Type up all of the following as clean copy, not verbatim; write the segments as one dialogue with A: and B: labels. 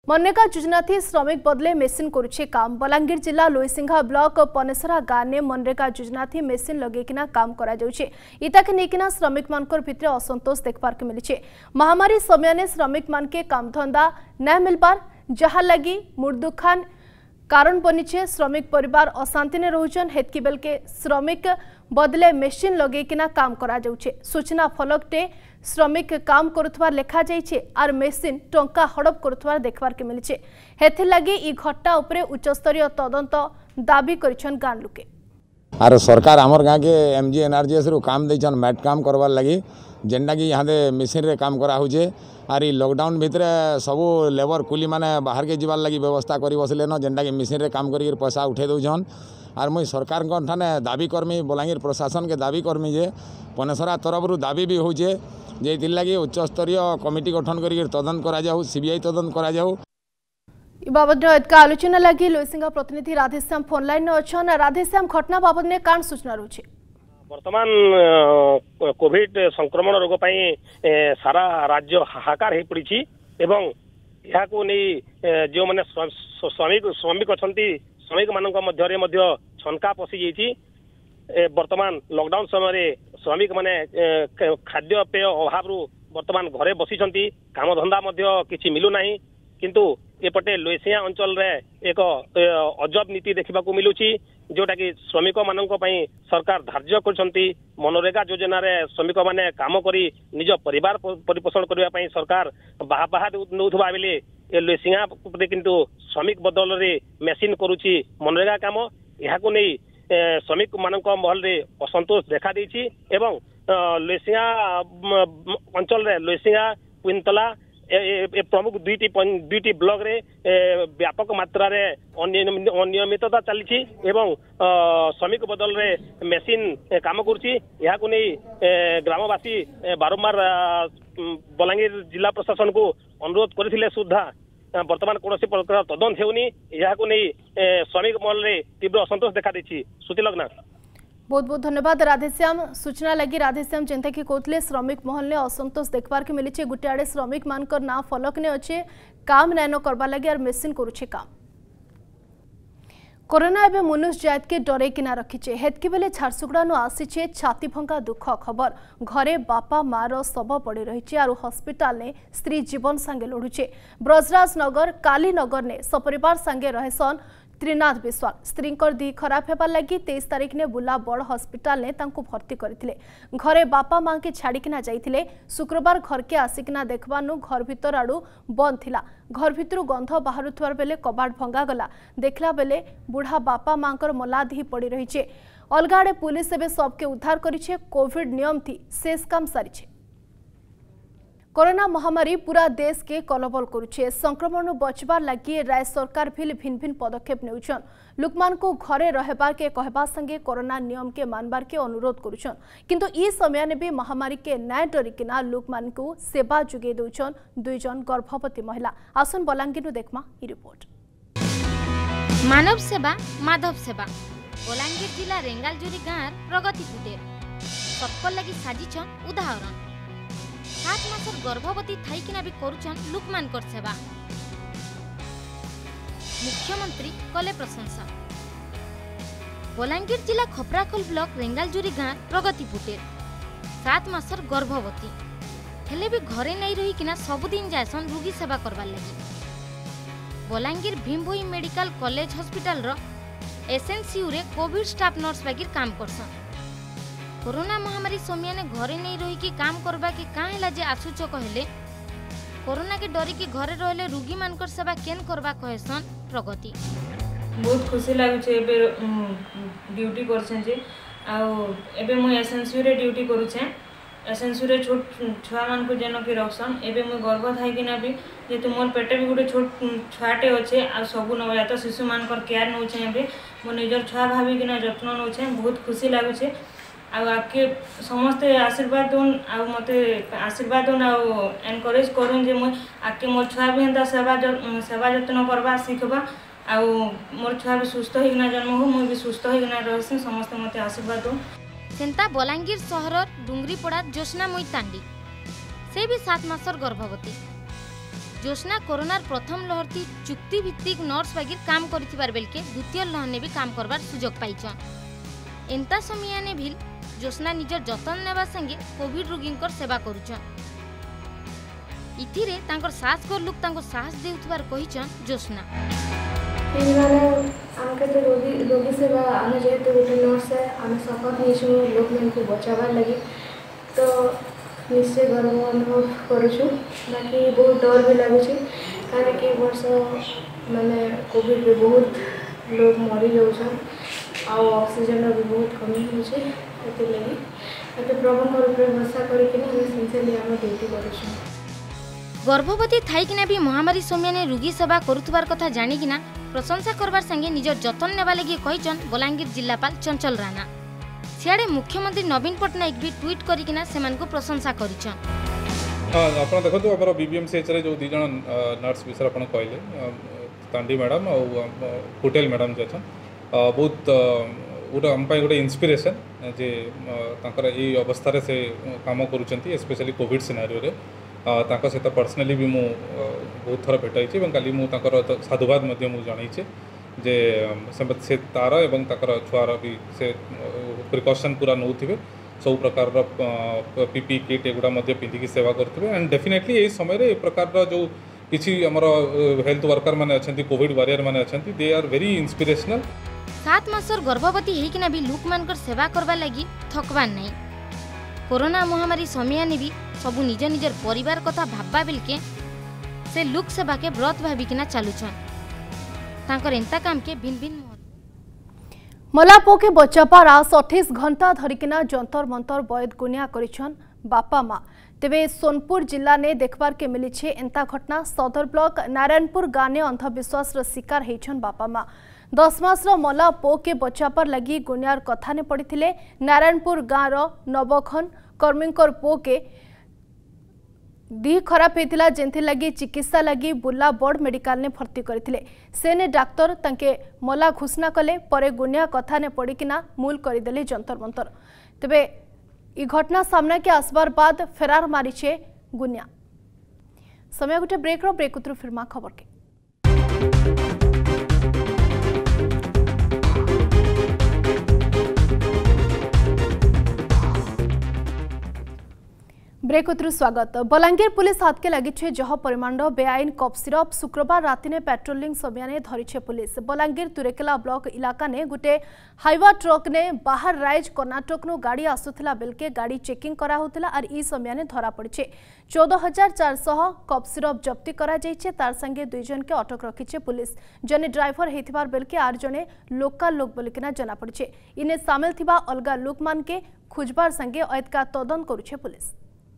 A: मनरेगा योजना थी श्रमिक बदले मेसीन करुछे काम। बलांगीर जिला लोईसिंघा ब्लॉक पनेसरा गाँव ने मनरेगा योजना थी मेसीन लगेकिना काम करा जाउछे। इताके नेकिना श्रमिक मानकर भितरे असंतोष देखबार के मिलिछे। महामारी समय ने श्रमिक मान के काम धंदा न मिलबार जहा लगी मुर्दुखान कारण बनीचे। श्रमिक परिवार अशांति ने रहुछन। हेतकी बेल के श्रमिक बदले मेसीन लगेकिना काम करा जाउछे। सूचना फलकटे श्रमिक काम करुथवार लेखा जाइछे आर मेसीन टंका हड़प करुथवार देखबार के मिलिछे। हेथि लागि ई घटना उपरे उच्च स्तरीय तदंत दाबी करिछन गां लोके।
B: आर सरकार हमर गां के एमजी एनआरजीएस रो काम दैछन मैट काम करवार लागि जेंडा कि यहाँ दे मेसीन रे काम करा होचे। आर ई लॉकडाउन भितरे सब लेबर कुली माने बाहर के जीवार लागि व्यवस्था करी बसले न जेंडा कि मेसीन रे काम करी पैसा उठे दउछन। आर मुई सरकार ठाने दाबी कर्मी बलांगीर प्रशासन के दाबी कर्मी जे पनेसरा तरफ रु दाबी भी होचे जे लगी उच्च स्तरीय कमिटी गठन कर तदंत करा जाऊ, सीबीआई तदंत करा जाऊ।
A: बाबद आलोचना लगी लोईसिंघा प्रतिनिधि राधेश्याम फोन लाइन अच्छा। राधेश्याम घटना बाबद में कान सूचना रही
C: वर्तमान कोविड संक्रमण रोग पाई सारा राज्य हाहाकार हो पड़ी एवं यहाँ को नहीं जो मैंने श्रमिक अच्छा श्रमिक मान मध्य छनका पशि जाइए। वर्तमान लॉकडाउन समय श्रमिक माने खाद्य पेय अभाव वर्तमान घरे बसी काम धंदा किसी मिलू ना किंतु एपटे लोईसिंघा अंचल रे एक अजब नीति देखा मिलूची जोटा कि श्रमिक मान सरकार धार्य कर मनरेगा योजना रे श्रमिक माने काम करी निज परिवार परिपोषण करने सरकार बाहा नौथुवा बेले लोईसिंघा किंतु श्रमिक बदल रे मेसीन करुची मनरेगा काम। यहाँ को नहीं श्रमिक मानक महल रे असंतोष देखा देछि एवं लोईसिंघा अंचल रे लोईसिंघा पुनतला प्रमुख दुईटी ब्लॉक रे व्यापक मात्रा रे अनियमितता चली एवं श्रमिक बदल रे मेसीन काम करुछि। यहाँ को नहीं ग्रामवासी बारंबार बलांगीर जिला प्रशासन को अनुरोध करथिले सुद्धा वर्तमान कौन प्रकार तदंत होनी। यहाँ को नहीं श्रमिक महल रे तीव्र असंतोष देखा देछि। श्रुति लग्ना
A: बहुत बहुत धन्यवाद राधेश्याम। सूचना लगी राधेश्याम जेनता कि कहते श्रमिक महल ने असंतोष देखबार के मिली। गोटे आड़े श्रमिक मानकर ना फलक ने अच्छे काम नाइन करवा लगे और मेसीन करुछे काम। कोरोना एवं मनुष्य जात के डरे किना रखीचे। हेतकी बेले झारसुगुड़ा नु आसीचे छाती भंगा दुख खबर। घरे बापा मार शव पड़ी रही और हॉस्पिटल ने स्त्री जीवन सांगे लड़ुचे। ब्रजराज नगर कालीनगर ने सपरिवार सांगे रहेसन त्रिनाथ विश्वाल। स्त्री दी खराब होबार लगी 23 तारीख ने बुला बड़ हॉस्पिटल ने तांको भर्ती करथिले। घरे बापा मां के छाड़िकिना जाइथिले। शुक्रवार घर के आसिकिना देखबानु घर भीतर आड़ू बंद थिला। घर भितरु गंध बाहरुथवार बेले कबाट भंगा गला। देखला बेले बुढ़ा बापा मांकर मलाधी पड़ी रहीचे। अलगाड़े पुलिस एबे सबके उद्धार करिछे। कोविड नियम थी शेष काम सारिछे। कोरोना महामारी पूरा देश के कलबल करुछे। संक्रमण बचबार लगी राज्य सरकार भी भिन्न भिन्न पदक्षेप नेउछन। लोकमान को घरे रहबार के कहबा संगे कोरोना नियम के मानबार के अनुरोध करुछन। किंतु ई समय ने भी महामारी के नाय डरिकिना लोकमान को सेवा जुगे दउछन 2 जन गर्भवती महिला। आसन बलांगीर नु देखमा ई रिपोर्ट।
D: मानव सेवा माधव सेवा बलांगीर जिला रेंगालजुरी गाँव प्रगति कुटीर सबको लगी साजिछन उदाहरण। 7 मासर गर्भवती थाइकिना भी करुछन लुकमानकर सेवा। मुख्यमंत्री कले प्रशंसा। बलांगीर जिला खपराखोल ब्लॉक रेंगालजुरी गाँव प्रगति पुटेर 7 मासर गर्भवती हेले भी घरे नहीं रही किना सबुदिन जायसन रोगी सेवा करवार लगी। Balangir Bhimbhoi medical college hospital रो एसएनसीयू रे कोविड स्टाफ नर्स बागिर काम करसन। कोरोना महामारी समय ने घरे नहीं रही कि काम करबा के काहे ला जे आसुच कहले कोरोना के डरी के घरे रहले रोगी मानकर सेवा केन करबा कहसन प्रगति।
E: बहुत खुशी लागु छे एबे ड्यूटी करछन जे आ एबे मु एसएनसीयू रे ड्यूटी करू छे। एसएनसीयू रे छोट छुआ मान को जेनो के रखसन एबे मु गर्भ थाई कि ना भी जे तो मोर पेटे भी गुटे छोट छुआटे अच्छे आ सब नवजात शिशु मानकर केयर नौ छे। एबे मो निजर छुआ भाभी कि ना जत्न नौ छे। बहुत खुशी लागु छे आपके समस्ते आशीर्वाद दून आ मते आशीर्वाद दून आ एनकरेज करूँ जे मुझे आके मोर छुआ भी हेन्ता सेवा जत्न करवा शिखबा आ मोर छुआ भी सुस्थ होना जन्म हो मुझे भी सुस्थ होना रही समस्ते मत आशीर्वाद दून।
D: सेंता बलांगीर सहर डुंगरीपड़ा जोशना मोईतांडी से भी 7 मासर गर्भवती जोशना कोरोनार प्रथम लहर थी चुक्ति भित्तिक नर्स बागिर काम करिथिबार बेलके द्वितीय लहर ने भी काम करबार सुजोग पाइछन। एंता समियाने भी जोशना निजर जतन नेबा संगे कोविड रोगींकर सेवा करुछन। इथिरे तांकर सास को लोक तांको साहस देउथबार कहिछन जोशना।
F: माने आमके तो रोगी सेवा आमे जेहेतु गोटे नर्स है आमे शपथ नहीं लोक मन को बचावार लगी तो निश्चय गर्व अनुभव करुछु। बाकी बहुत डर भी लगुच कारण कि वर्ष माने कोविड रे बहुत लोग मरी जाउछन आ ऑक्सीजन भी बहुत कमी होछे एते लगी एते प्रभु ऊपर भरोसा करके हम सिंसियरली हम ड्यूटी करुछु।
D: गर्भवती थाइकिना भी महामारी समयने रोगी सेवा करुथबार कथा जानिकिना प्रशंसा करबार संगे निजर जतन नेबा लगी कहिछन बलांगीर जिल्लापाल चंचल राणा। सियाडे मुख्यमंत्री नवीन पट्टनायक भी ट्वीट करिकिना सेमानकु प्रशंसा करिछन।
G: आपण देखो हमर बीबीएमसीएच रे जो दी जण नर्स विषय आपण कहले तांडी मैडम और होटल मैडम जे छन बहुत गोटे आम गोटे इन्स्पिरेशन जे तांकर ए अवस्था रे से काम करूछंती स्पेशली कोविड सिनारियो रे तांका सहित पर्सनली भी मु बहुत थर भेटाई और काली मुझे साधुवाद जनईचे जे से तार एवं छुआर भी से प्रिकॉशन पूरा नौथे सब प्रकार पीपी किट एगुड़ा पिंधिकी सेवा करेंगे एंड डेफिनेटली यही समय प्रकार जो किसी आमर हेल्थ वर्कर माने अच्छा कोविड वॉरियर माने अच्छा दे आर वेरी इंस्पिरेशनल।
D: 7 मासर गर्भवती होइकिना भी लोक मानकर सेवा करबा लगी थकबार नहीं। कोरोना महामारी समयाने भी सबू निज निजर परिवार कथा भाबा बेलके से लोक सेवा के व्रत भाबिकिना चालुछन। तांकर एंता काम के भिन्न भिन्न
A: मलापो के बचापा रास 28 घंटा धरिकिना जंतर मंतर बयद गुनिया करिछन बापा माँ। तेबे सोनपुर जिला ने देखबार के मिली छे एंता घटना सदर ब्लॉक नारायणपुर गाँव ने अंधविश्वास शिकार होइछन बापा माँ। 10 मासर मला पो के बचापर लगी गुनियार कथा ने पड़िथिले नारायणपुर गाँव नवखन कर्मीकर पो के दी खराब होता जेंथि लगी चिकित्सा लगी बुर्ला बड़ मेडिकल ने भर्ती करथिले। सेने डाक्टर तंके मला घोषणा कले परे गुनिया कथा ने पड़िकिना मूल करदेले जंतर मंतर। तेबे ई घटना सामना के आसबार बाद फेरार मारिछे गुनिया। समय गोटे ब्रेक उतरु फिरमा खबर के ब्रेक उतरु स्वागत। बलांगीर पुलिस हाथ के लगी जह परिमाण बेआईन कप सिरप शुक्रवार राति ने पेट्रोलिंग समय धरी पुलिस। बलांगीर तुरेकेला ब्लॉक इलाका ने गोटे हाइवा ट्रक ने बाहर राइज कर्नाटक नु गाड़ी आसुथिला बेलके गाड़ी चेकिंग करा होतिला और ई समय धरा पड़े 14,400 कप सिरप जब्ती करा जाइछे। तार संगे 2 जन के अटक रखीचे पुलिस। जने ड्राइवर हेथिबार बेलके 8 जने लोकल लोक बोलिकिना जना पड़े। इने सामिल थिबा अलगा लोक मान के खुजबार संगे अयतका तदन करुछे पुलिस।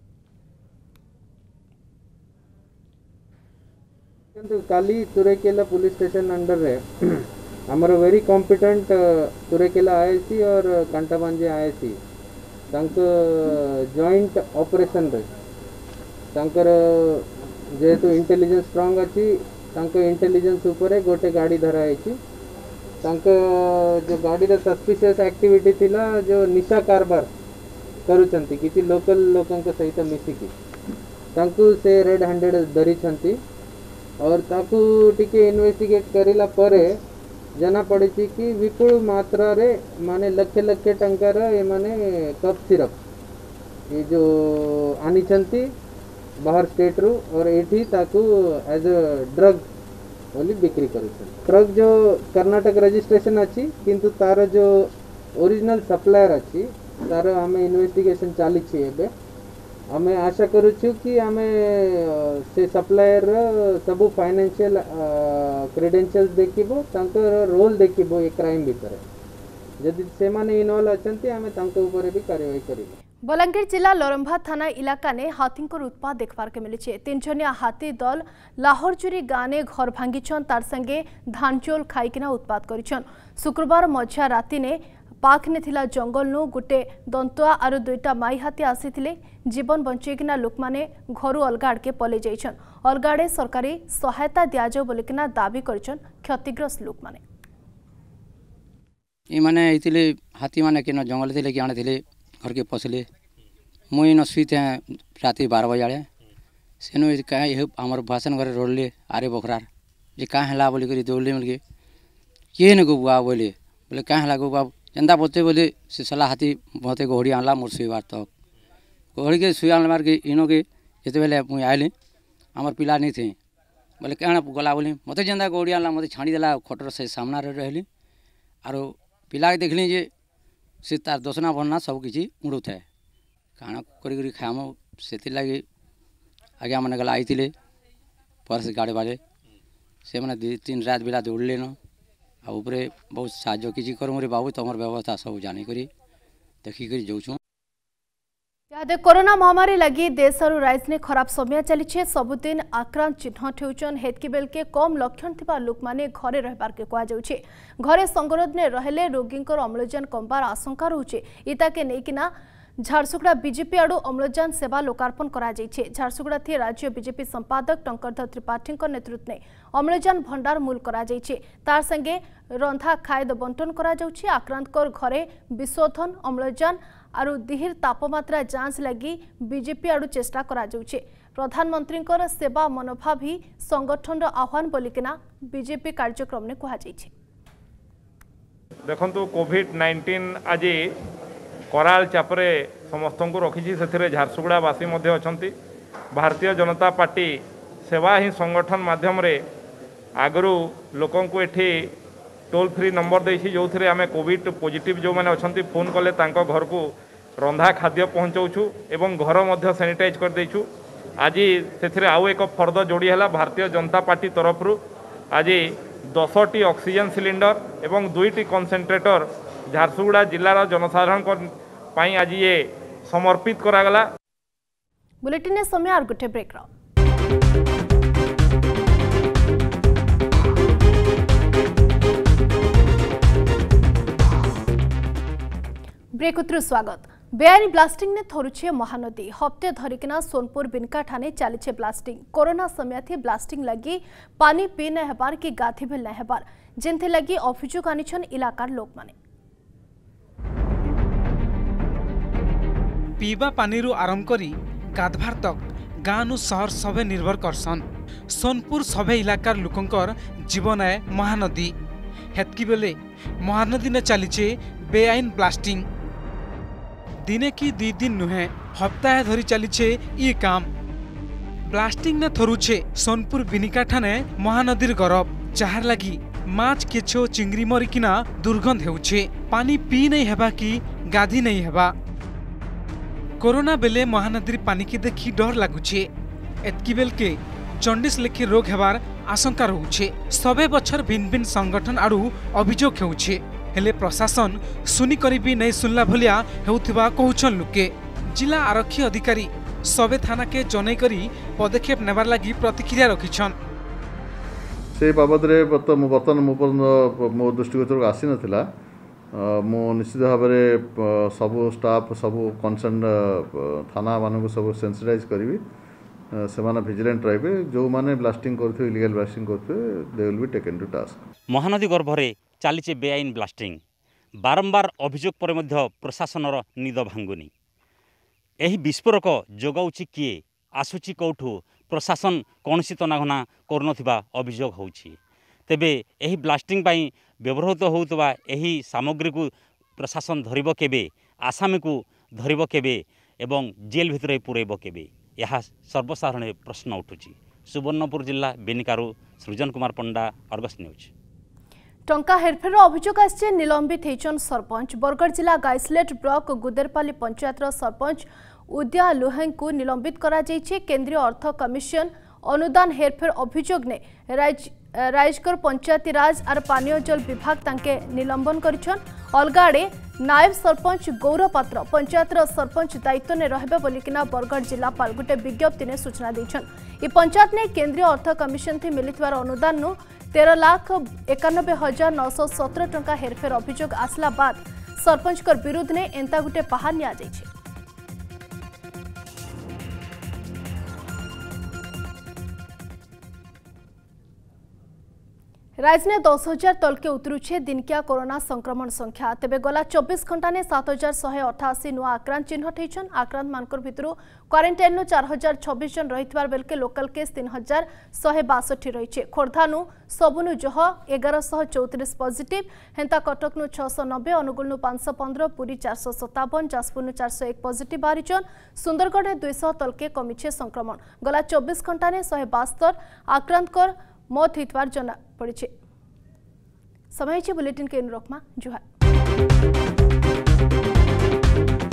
H: काली तुरेकेला पुलिस स्टेशन अंडर रे हमर वेरी कॉम्पिटेंट तुरेकेला आईसी और कांटाबांजे आईसी तांको जॉइंट ऑपरेशन रे तांकर जेहेतु इंटेलिजेंस स्ट्रांग अछि तांको इंटेलिजेंस ऊपर गोटे गाड़ी धरा आइछि। तांको जो गाड़ी रे सस्पिशियस एक्टिविटी थिला जो निशा कारबार करूछंती किछि लोकल लोकन के सहित मिसिकी तांको से रेड हैंडेड धरी छंती और ताकू टिके इन्वेस्टिगेट करिला परे जना पड़ी कि विपुल मात्रा रे माने लक्षे लक्षे टंकार ये माने कप सिरप ये जो आनी चंती बाहर स्टेट रू और एठी ताकू एज अ ड्रग बोली बिक्री करू। ट्रक जो कर्नाटक रजिस्ट्रेशन अच्छी किंतु तार जो ओरिजिनल सप्लायर अच्छी तार हमें इन्वेस्टिगेशन चली एबे हमें आशा करुचु कि हमें से सप्लायर सब फाइनेंशियल क्रेडेंशियल्स देखिबो तांकर रोल देखिबो ये क्राइम भीतर जदि से माने इन्वॉल्व अछंती हमें तांको ऊपर भी कार्यवाही करिबो।
A: बलांगीर जिला लरंभा थाना इलाका ने हाथी उत्पात देखबार के मिली। 3 जनिया हाथी दल लाहौरचुरी गाँव ने घर भांगिछन तार संगे धान चोल खाइकिना उत्पात करिछन। शुक्रवार मझिया राति ने पाख ने थिला जंगल नु गोटे दंतुआ और 2टा माई हाथी आसीथिले। जीवन बंचेकिना लोक माने घरु अलगा आड़के पले जाइछन। अलगा आड़े सरकारी सहायता दिया जाओ बोलिकिना दाबी करिछन क्षतिग्रस्त लोक माने।
I: ई माने इतिले हाथी माने केनो जंगल थिले कि आने थिले घर के पसले मुई न सुईते राति 12 बजे सेनु कहीं आमर भाषण घर रोडले आरे बखरार जे कहाँ है बोलिक दौड़े मिलके किए न गो बुआ बोले बोले कहाँ है गो बाबू जेन्ता बोलते बोले से सला हाथी बहुते घोड़ी आनला मोर शुआर तक घोड़ी के शुआ मार के इनो के जिते बेले मुझे आइली आमर पिला नहीं थे बोले क्या गला बोली मत जेन्ता घोड़ी आनला मत छाड़ीदेला खटर से सामना रही आर पिला के देखली जे से तार दसना भरना सब किसी उड़ू थाए काण कर खाम से लगे आज्ञा मैंने गला आई पर से गाड़े बाजे से मैंने 2-3 रात बेला दौड़ले न आउे बहुत साहय किसी कर बाबू तुम व्यवस्था सब जानिक देखिक जाऊँ।
A: यादे कोरोना महामारी लगी देश और राज्य ने खराब समय चली सबुदिन आक्रांत चिन्हट होचन हेतकी बेल के कम लक्षण थिबा लोक माने घरे रहबार के कहा जाउछे घरे संगरोध ने रहले रोगी अम्लजान कमबार आशंका रहुछे इता के नेकिना झारसुगुड़ा बीजेपी आड़ू अम्लजान सेवा लोकार्पण करा जाइछे झारसुगुड़ा थी राज्य बीजेपी संपादक टंकरधर त्रिपाठी नेतृत्व में अम्लजान भंडार मूल करा जाइछे तार संगे रंधा खायद बंटन करा जाउछे आक्रांतकर घरे विशोधन अम्लजान आरु दिहिर तापमात्रा जांच लगी बीजेपी आड़ू चेष्टा करा जाउछे प्रधानमंत्री सेवा मनोभाव ही संगठन आह्वान बोलिकिना बीजेपी कार्यक्रम ने कहा जाइछे।
J: देखंतु कोविड-19 आज कराल चापरे समस्त को रखी से झारसुगुड़ावासी भारतीय जनता पार्टी सेवा ही संगठन माध्यम आगु लोकों को एठी टोल फ्री नंबर देसी जो थे आम कोविड पॉजिटिव जो मैंने अच्छा फोन कले घर को रंधा खाद्य पहुँचाऊँ एवं घर मध्य सैनिटाइज कर देचु आज से आउ एक फर्द जोड़ी है भारतीय जनता पार्टी तरफ आज 10टी ऑक्सीजन सिलिंडर एवं 2टी कंसेंट्रेटर झारसुगुड़ा जिलार जनसाधारण पाई आज ये समर्पित करागला।
A: बुलेटिन समय और गोटे ब्रेक ब्रेक उत्तर स्वागत। बेआईन ब्लास्टिंग ने थरुछे महानदी हफ्ते धरिकिना सोनपुर बिनका ठाने चलीछे ब्लास्टिंग कोरोना समय थी ब्लास्टिंग लगी पानी पी न हेबार कि गाधी भेल न हेबार जेंथे लगी अभियोग आनिछन इलाकार लोक माने
K: पीवा पानी रु आरंभ करी गाधवार तक गाँ नु शहर सभे निर्भर करसन सोनपुर सभे इलाकार लोकंकर जीवन है महानदी हेतकी बेले महानदी ने चलीचे बेआईन ब्लास्टिंग दिने की 2 दिन नुहे हप्ताह धरी चलीचे ये काम ब्लास्टिंग ने थरुछे सोनपुर बिनिका ठाने महानदीर गरब जार लगी माछ केछो चिंगरी मरिकिना दुर्गंध हेउछे पानी पी नहीं हेबा कि गाधी नहीं हेबा कोरोना बेले महानदी पानी की देखी डर लगुछे एतकी बेल के जंडिस लेखी रोग हेबार आशंका रहुछे सबे बछर भिन्न भिन्न संगठन आड़ू अभियोग हेउछे हेले प्रशासन सुनी करी भी नहीं सुनला भलिया हेउथिबा कहउछन लोके जिला आरक्षी अधिकारी सबे थाना के जनै करी पदक्षेप नेबार लागि प्रतिक्रिया रखिछन
L: से बाबद रे बर्तमान मो दृष्टिगोचर आसी नथिला मो निश्चित भाव में सब स्टाफ सब कनसर्न थाना मान सब सेंसिटाइज करी से विजिलेंट रहे जो माने ब्लास्टिंग करथे इलीगल ब्लास्टिंग करथे they will be taken to task.
M: Mahanadi गर्भरे चलीचे बेआईन ब्लास्टिंग बारंबार अभियोग पर मध्य प्रशासनर निद भांगुनी एही विस्फोरक जोगाउछि किए आसुछि कौठु प्रशासन कौनसी तनाघना करनथिबा अभियोग होउछि तेबे एही ब्लास्टिंग पाई व्यवहृत होउतबा एही सामग्री को प्रशासन धरिब केबे आसामी को धरिब केबे एवं जेल भितर पुरैब केबे यह सर्वसाधारण प्रश्न उठुछि। सुवर्णपुर जिला बेनिकारु सृजन कुमार पंडा अर्गस न्यूज।
A: टंका हेरफेर अभियोग आछे निलंबित हेचन सरपंच बरगढ़ जिला गाइसलेट ब्लॉक गुदेरपाली पंचायत सरपंच उद्या लोहें को निलंबित करा जाइछे केंद्रीय अर्थ कमिशन अनुदान हेरफेर अभियोग ने राजगढ़ पंचायती राज और पानीय जल विभाग तांके निलंबन करिछन अलगाड़े नायब सरपंच गौरव पात्र पंचायत सरपंच दायित्व ने रहबे बोलिकिना बरगढ़ जिलापाल गोटे विज्ञप्ति ने सूचना देछन ये पंचायत ने केंद्रीय अर्थ कमिशन थी मिलिथिबार अनुदान नु 13,91,917 टंका हेरफेर अभियोग आसला बाद सरपंच कर विरुद्ध ने एंता गोटे पहाड़ निया जाइछे। राज्य में 10,000 तलके उतरुचे दिनकिया कोरोना संक्रमण संख्या तेबे गला 24 घंटा ने 7,188 नुआ आक्रांत चिन्हट होइछन। आक्रांत मानकर भितरु क्वारंटाइन नु 4,026 जन रहितबार बेलके लोकल केस 3,162 रहिछे। खोर्धानु सबुनु जह 1,134 पॉजिटिव हेंता कटक नु 690 अनुगुल नु 515 पुरी 457 जाजपुर नु 401 पॉजिटिव बारिचन। सुंदरगढ़ में 200 तलके कमिछे संक्रमण। गला 24 घंटा ने 172 आक्रांत कर मौत होइतबार जना पड़े। समय बुलेटिन के अनुरोकमा जुहार।